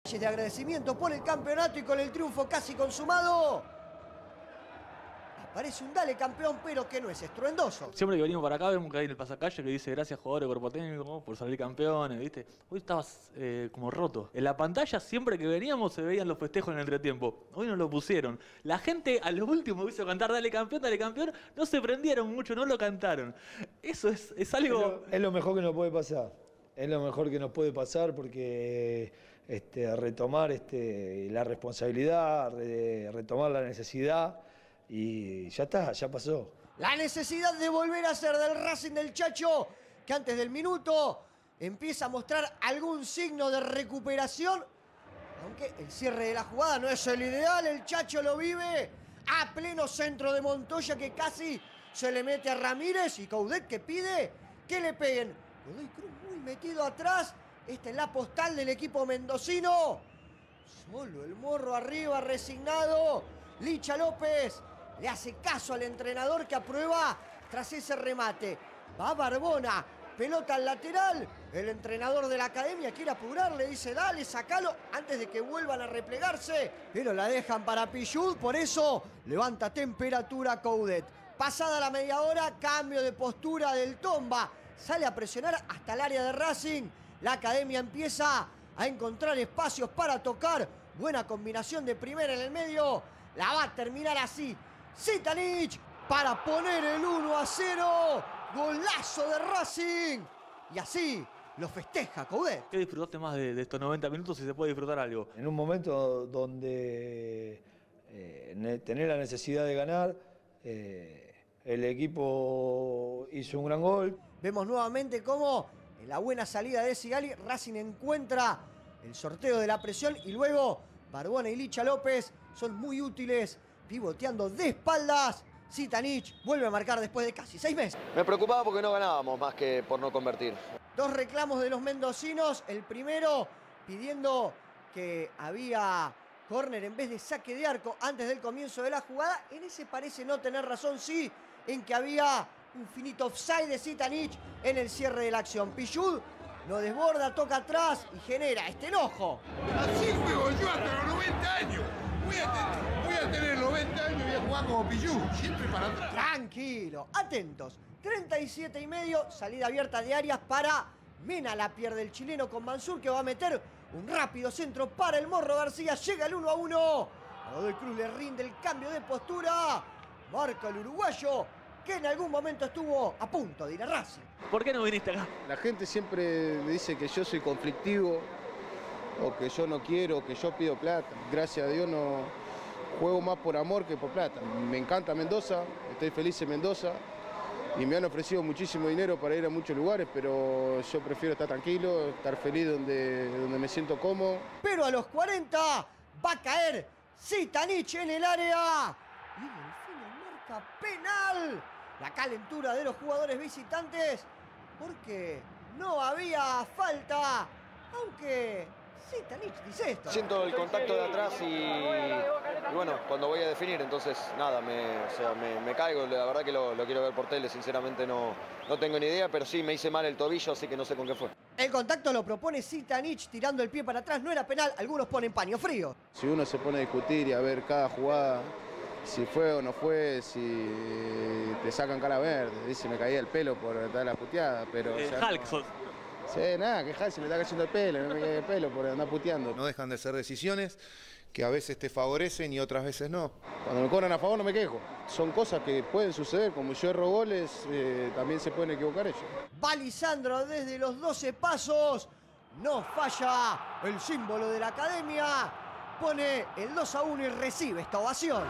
De agradecimiento por el campeonato y con el triunfo casi consumado. Aparece un dale campeón, pero que no es estruendoso. Siempre que venimos para acá vemos que hay en el pasacalle que dice gracias jugadores de cuerpo técnico por salir campeones, ¿viste? Hoy estabas como roto. En la pantalla siempre que veníamos se veían los festejos en el entretiempo. Hoy no lo pusieron. La gente a lo último hizo cantar dale campeón, no se prendieron mucho, no lo cantaron. Eso es algo... Es lo mejor que nos puede pasar. Es lo mejor que nos puede pasar porque retomar la responsabilidad, retomar la necesidad y ya está, ya pasó. La necesidad de volver a ser del Racing del Chacho, que antes del minuto empieza a mostrar algún signo de recuperación, aunque el cierre de la jugada no es el ideal. El Chacho lo vive a pleno centro de Montoya, que casi se le mete a Ramírez, y Coudet que pide que le peguen. Godoy Cruz muy metido atrás. Esta es la postal del equipo mendocino. Solo el Morro arriba, resignado. Licha López le hace caso al entrenador, que aprueba tras ese remate. Va Barbona, pelota al lateral. El entrenador de la academia quiere apurar, le dice dale, sacalo antes de que vuelvan a replegarse. Pero la dejan para Pichud, por eso levanta temperatura Coudet. Pasada la media hora, cambio de postura del Tomba. Sale a presionar hasta el área de Racing. La academia empieza a encontrar espacios para tocar. Buena combinación de primera en el medio. La va a terminar así Zitanich para poner el 1-0. Golazo de Racing. Y así lo festeja Coudet. ¿Qué disfrutaste más de estos 90 minutos, si se puede disfrutar algo? En un momento donde tener la necesidad de ganar, el equipo hizo un gran gol. Vemos nuevamente cómo en la buena salida de Sigali, Racing encuentra el sorteo de la presión, y luego Barbona y Licha López son muy útiles pivoteando de espaldas. Zitanich vuelve a marcar después de casi 6 meses. Me preocupaba porque no ganábamos, más que por no convertir. 2 reclamos de los mendocinos. El primero pidiendo que había córner en vez de saque de arco antes del comienzo de la jugada. En ese parece no tener razón, sí, en que había un finito offside de Zitanich en el cierre de la acción. Pichud lo desborda, toca atrás y genera este enojo. Así juego yo hasta los 90 años. Voy a tener 90 años y voy a jugar como Pichud, siempre para atrás. Tranquilo, atentos. 37 y medio, salida abierta de Arias para Mena. La pierde el chileno con Mansur, que va a meter un rápido centro para el Morro García. Llega el 1-1. Godoy Cruz le rinde el cambio de postura. Marca el uruguayo, que en algún momento estuvo a punto de ir a Racing. ¿Por qué no viniste acá? La gente siempre me dice que yo soy conflictivo, o que yo no quiero, que yo pido plata. Gracias a Dios no juego más por amor que por plata. Me encanta Mendoza, estoy feliz en Mendoza y me han ofrecido muchísimo dinero para ir a muchos lugares, pero yo prefiero estar tranquilo, estar feliz donde me siento cómodo. Pero a los 40 va a caer Zitanich en el área. Y Delfino marca penal. La calentura de los jugadores visitantes, porque no había falta, aunque Zitanich dice esto. Siento el contacto de atrás y bueno, cuando voy a definir, entonces nada, me caigo. La verdad que lo quiero ver por tele, sinceramente no tengo ni idea, pero sí me hice mal el tobillo, así que no sé con qué fue. El contacto lo propone Zitanich tirando el pie para atrás, no era penal, algunos ponen paño frío. Si uno se pone a discutir y a ver cada jugada, si fue o no fue, si te sacan cara verde, dice me caía el pelo por dar la puteada, pero... o sea, Hulk sos. Sí, nada, que Hulk se me está cayendo el pelo, no me cae el pelo por andar puteando. No dejan de ser decisiones que a veces te favorecen y otras veces no. Cuando me cobran a favor no me quejo. Son cosas que pueden suceder, como yo erro goles, también se pueden equivocar ellos. Va Lisandro desde los 12 pasos, no falla el símbolo de la academia, pone el 2-1 y recibe esta ovación.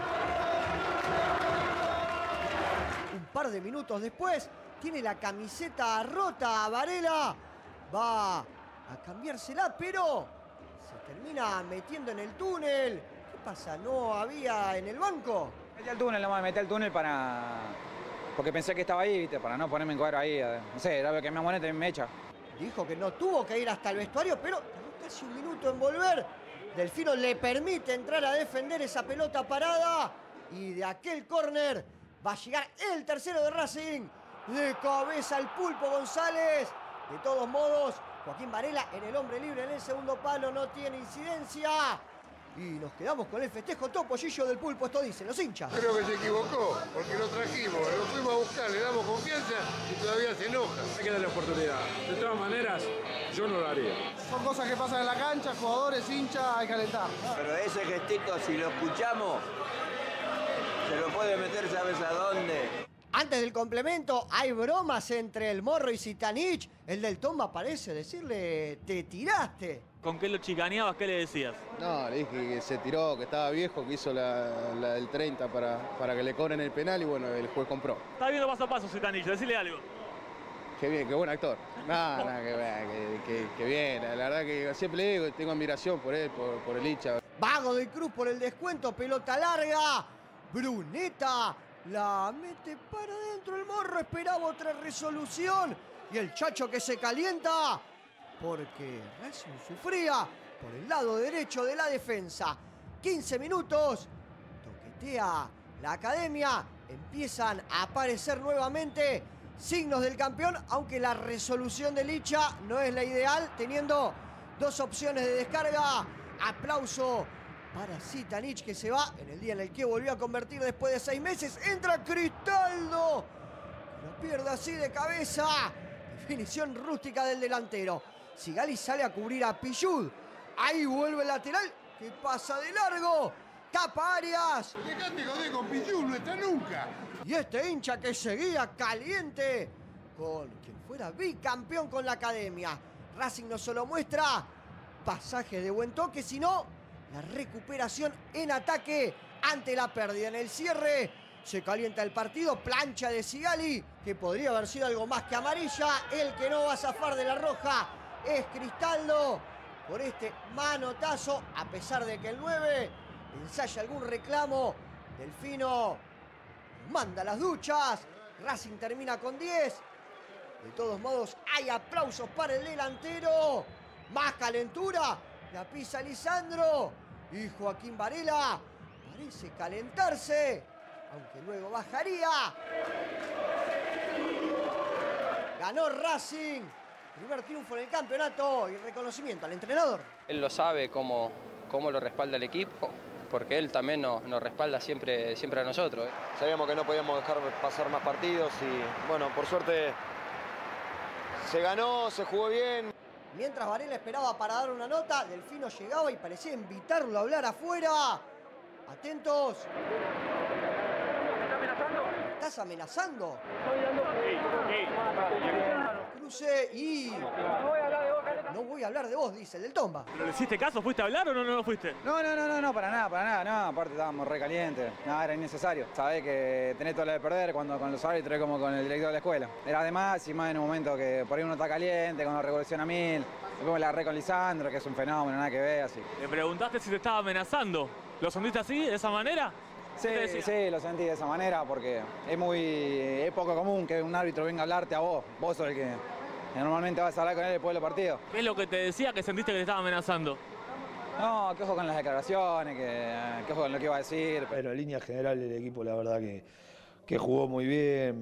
Un par de minutos después, tiene la camiseta rota Varela, va a cambiársela, pero se termina metiendo en el túnel. ¿Qué pasa? ¿No había en el banco? Metí al túnel, nomás metí al túnel porque pensé que estaba ahí, ¿viste? Para no ponerme en cuadro ahí. No sé, era lo que me amonete me echa. Dijo que no tuvo que ir hasta el vestuario, pero tardó casi un minuto en volver. Delfino le permite entrar a defender esa pelota parada y de aquel córner va a llegar el tercero de Racing. De cabeza al Pulpo González. De todos modos, Joaquín Varela en el hombre libre en el segundo palo, no tiene incidencia. Y nos quedamos con el festejo topollillo del Pulpo, esto dicen los hinchas. Creo que se equivocó, porque lo trajimos, lo fuimos a buscar, le damos confianza y todavía se enoja. Hay que darle oportunidad. De todas maneras, yo no lo haría. Son cosas que pasan en la cancha, jugadores, hinchas, hay que calentar. Pero ese gestito, si lo escuchamos, se lo puede meter, ¿sabes a dónde? Antes del complemento, hay bromas entre el Morro y Zitanich. El del Tomba parece decirle, te tiraste. ¿Con qué lo chicaneabas? ¿Qué le decías? No, le dije que se tiró, que estaba viejo, que hizo la del 30 para que le cobren el penal y bueno, el juez compró. Está viendo paso a paso, Zitanich, decile algo. Qué bien, qué buen actor. Nada, que bien. La verdad que siempre le digo, tengo admiración por él, por el hincha. Vago del Cruz por el descuento, pelota larga. Bruneta la mete para adentro el Morro, esperaba otra resolución. Y el Chacho que se calienta porque Racing sufría por el lado derecho de la defensa. 15 minutos, toquetea la academia, empiezan a aparecer nuevamente signos del campeón, aunque la resolución de Licha no es la ideal, teniendo dos opciones de descarga. Aplauso para Zitanich, que se va en el día en el que volvió a convertir después de 6 meses. Entra Cristaldo, que lo pierde así de cabeza. Definición rústica del delantero. Sigali sale a cubrir a Pichud. Ahí vuelve el lateral, que pasa de largo. Tapa Arias. Dejate joder con Pichud, no está nunca. Y este hincha que seguía caliente con quien fuera bicampeón con la academia. Racing no solo muestra pasajes de buen toque, sino la recuperación en ataque ante la pérdida. En el cierre se calienta el partido, plancha de Sigali, que podría haber sido algo más que amarilla. El que no va a zafar de la roja es Cristaldo por este manotazo, a pesar de que el 9 ensaya algún reclamo. Delfino manda las duchas. Racing termina con 10. De todos modos, hay aplausos para el delantero. Más calentura. La pisa Lisandro. Y Joaquín Varela parece calentarse, aunque luego bajaría. Ganó Racing. Primer triunfo en el campeonato y reconocimiento al entrenador. Él lo sabe cómo lo respalda el equipo, porque él también nos respalda siempre a nosotros. Sabíamos que no podíamos dejar pasar más partidos y bueno, por suerte se ganó, se jugó bien. Mientras Varela esperaba para dar una nota, Delfino llegaba y parecía invitarlo a hablar afuera. Atentos. ¿Estás amenazando? Cruce y... No voy a hablar de vos, dice el del Tomba. ¿Pero le hiciste caso? ¿Fuiste a hablar o no fuiste? No, para nada, no. Aparte estábamos re calientes, nada, era innecesario. Sabés que tenés todo lo de perder cuando con los árbitros es como con el director de la escuela. Era además y más en un momento que por ahí uno está caliente, cuando revoluciona 1000. Después me la agarré con Lisandro, que es un fenómeno, nada que ver, así. Le preguntaste si te estaba amenazando. ¿Lo sentiste así, de esa manera? Sí, lo sentí de esa manera porque es poco común que un árbitro venga a hablarte a vos. Vos sos el que normalmente vas a hablar con él después del partido. ¿Qué es lo que te decía que sentiste que te estaba amenazando? No, que ojo con las declaraciones, que ojo con lo que iba a decir. Pero en línea general el equipo la verdad que jugó muy bien.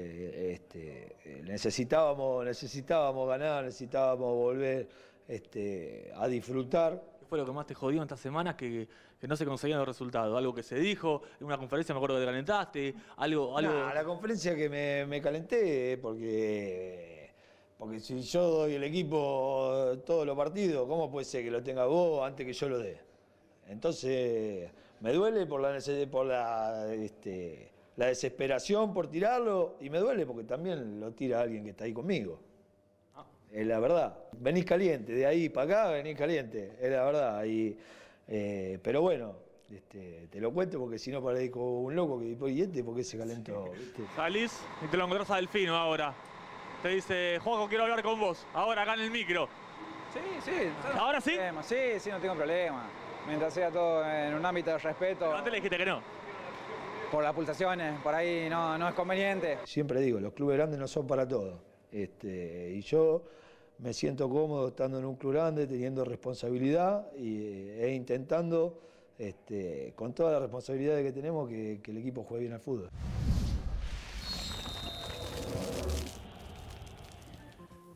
Necesitábamos ganar, necesitábamos volver a disfrutar. ¿Qué fue lo que más te jodió en esta semana? Que no se conseguían los resultados. Algo que se dijo, en una conferencia me acuerdo que te calentaste, algo... Nah, la conferencia que me calenté porque si yo doy el equipo todos los partidos, ¿cómo puede ser que lo tenga vos antes que yo lo dé? Entonces me duele por la desesperación por tirarlo y me duele porque también lo tira alguien que está ahí conmigo. Es la verdad. Venís caliente, de ahí para acá venís caliente, es la verdad. Pero bueno, te lo cuento porque si no parezco un loco que ¿y por qué se calentó? ¿Viste? Salís y te lo encontrás a Delfino ahora. Te dice, Juanjo, quiero hablar con vos, ahora acá en el micro. Sí. ¿Ahora sí? Sí, no tengo problema. Mientras sea todo en un ámbito de respeto. Pero antes le dijiste que no. Por las pulsaciones, por ahí no es conveniente. Siempre digo, los clubes grandes no son para todos. Y yo me siento cómodo estando en un club grande, teniendo responsabilidad e intentando, con todas las responsabilidades que tenemos, que el equipo juegue bien al fútbol.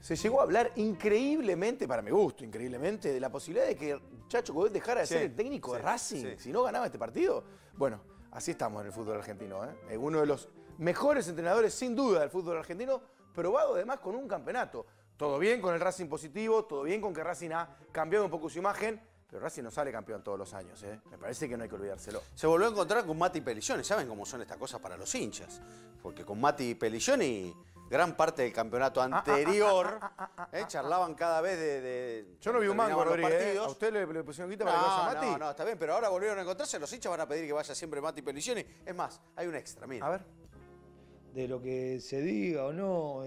Se llegó a hablar increíblemente, para mi gusto, increíblemente, de la posibilidad de que Chacho Coudet dejara de ser el técnico de Racing si no ganaba este partido. Bueno, así estamos en el fútbol argentino. Uno de los mejores entrenadores, sin duda, del fútbol argentino, probado además con un campeonato. Todo bien con el Racing positivo, todo bien con que Racing ha cambiado un poco su imagen, pero Racing no sale campeón todos los años. Me parece que no hay que olvidárselo. Se volvió a encontrar con Mati Pelligioni. ¿Saben cómo son estas cosas para los hinchas? Porque con Mati Pelligioni, gran parte del campeonato anterior, charlaban cada vez de Yo no vi un mango, Rodríguez. ¿A usted le pusieron guita para que vaya Mati? No, está bien, pero ahora volvieron a encontrarse. Los hinchas van a pedir que vaya siempre Mati Pelligioni. Es más, hay un extra, mira. A ver. De lo que se diga o no,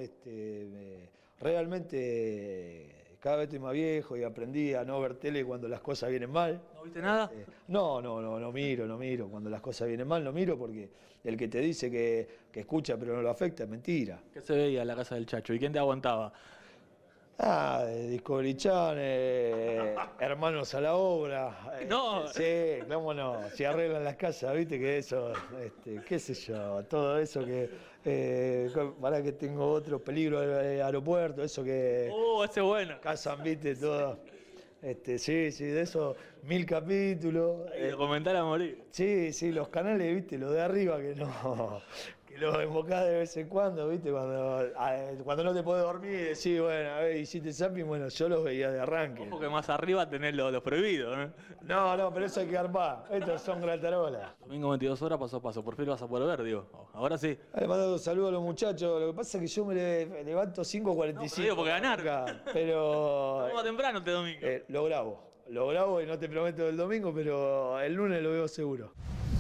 realmente cada vez estoy más viejo y aprendí a no ver tele cuando las cosas vienen mal. ¿No viste nada? No miro. Cuando las cosas vienen mal no miro porque el que te dice que escucha pero no lo afecta es mentira. ¿Qué se veía en la casa del Chacho? ¿Y quién te aguantaba? Discovery Channel, Hermanos a la Obra. No. Sí, cómo no. Si arreglan las casas, viste que eso, qué sé yo, todo eso que... para que tengo otro peligro del aeropuerto, eso que... ese bueno. Casan, viste, todo. Sí, de eso, 1000 capítulos. Y documental a morir. Sí, los canales, viste, los de arriba que no... Que los invocás de vez en cuando, viste, cuando no te podés dormir, decís, bueno, a ver, hiciste zapping, bueno, yo los veía de arranque. Ojo que más arriba tenés los prohibidos, No, pero eso hay que armar. Estos son gratarolas. Domingo 22 horas, paso a paso. Por fin lo vas a poder ver, digo. Ahora sí. Le mando un saludo a los muchachos. Lo que pasa es que yo me levanto 5:45. No, digo, porque ganar. Pero... Vamos temprano este domingo. Lo grabo y no te prometo el domingo, pero el lunes lo veo seguro.